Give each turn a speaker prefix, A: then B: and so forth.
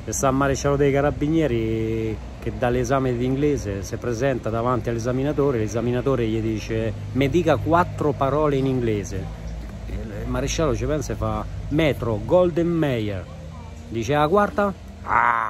A: e sta il maresciallo dei carabinieri che dà l'esame di inglese, si presenta davanti all'esaminatore, l'esaminatore gli dice mi dica 4 parole in inglese, il maresciallo ci pensa e fa metro, Golden Mayer, dice la quarta? Ah!